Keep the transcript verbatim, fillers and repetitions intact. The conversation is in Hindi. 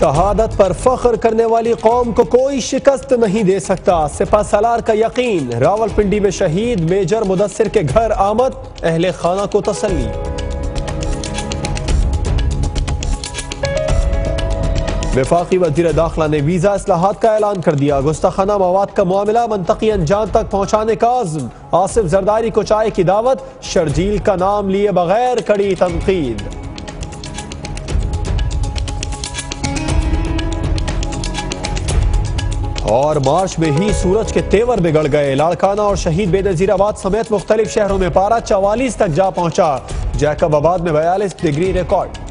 शहादत पर फख्र करने वाली कौम को कोई शिकस्त नहीं दे सकता, सिपह सलार का यकीन। रावलपिंडी में शहीद मेजर मुदस्सिर के घर आमद, अहले खाना को तसल्ली। वफाकी वज़ीर दाखिला ने वीजा इस्लाहात का ऐलान कर दिया। गुस्ताखाना मवाद का मामला मंतकी अंजाम तक पहुंचाने का आज़म। आसिफ जरदारी को चाय की दावत, शर्जील का नाम लिए बगैर कड़ी तनकीद। और मार्च में ही सूरज के तेवर बिगड़ गए। लाड़काना और शहीद बेनजीराबाद समेत मुख्तलिफ शहरों में पारा चवालीस तक जा पहुंचा। जैकब आबाद में बयालीस डिग्री रिकॉर्ड।